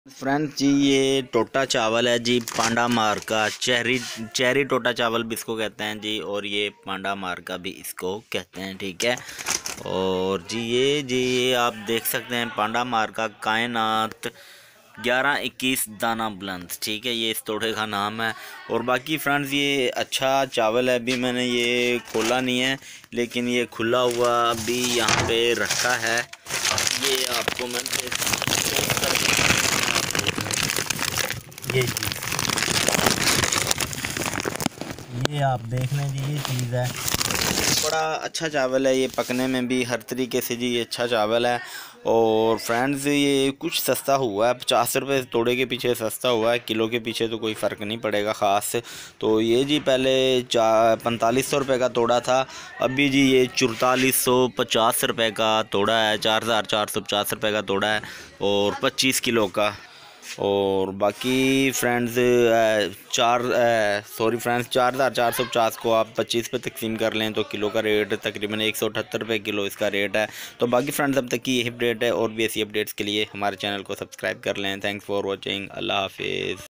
Friends जी, ये टोटा चावल है जी। पांडा मार का चेरी चेरी टोटा चावल भी इसको कहते हैं जी, और ये पांडा मार का भी इसको कहते हैं, ठीक है। और जी ये आप देख सकते हैं, पांडा मार का कायनात 11-21 दाना बुलंद, ठीक है। ये इस तोड़े का नाम है। और बाकी फ्रेंड्स, ये अच्छा चावल है। अभी मैंने ये खोला नहीं है, लेकिन ये खुला हुआ अभी यहाँ पे रखा है। ये आपको मैं ये ये आप देख लें जी, ये चीज़ है। बड़ा अच्छा चावल है ये, पकने में भी हर तरीके से जी ये अच्छा चावल है। और फ्रेंड्स, ये कुछ सस्ता हुआ है, 50 रुपये तोड़े के पीछे सस्ता हुआ है, किलो के पीछे तो कोई फ़र्क नहीं पड़ेगा ख़ास। तो ये जी पहले 4500 रुपये का तोड़ा था, अभी जी ये 4450 रुपये का तोड़ा है, 4450 रुपये का तोड़ा है, और 25 किलो का। और बाकी फ्रेंड्स, 4450 को आप 25 पे तकसीम कर लें तो किलो का रेट तकरीबन 178 रुपये किलो इसका रेट है। तो बाकी फ्रेंड्स, अब तक की यही अपडेट है, और भी ऐसी अपडेट्स के लिए हमारे चैनल को सब्सक्राइब कर लें। Thanks for watching. अल्लाह हाफिज़।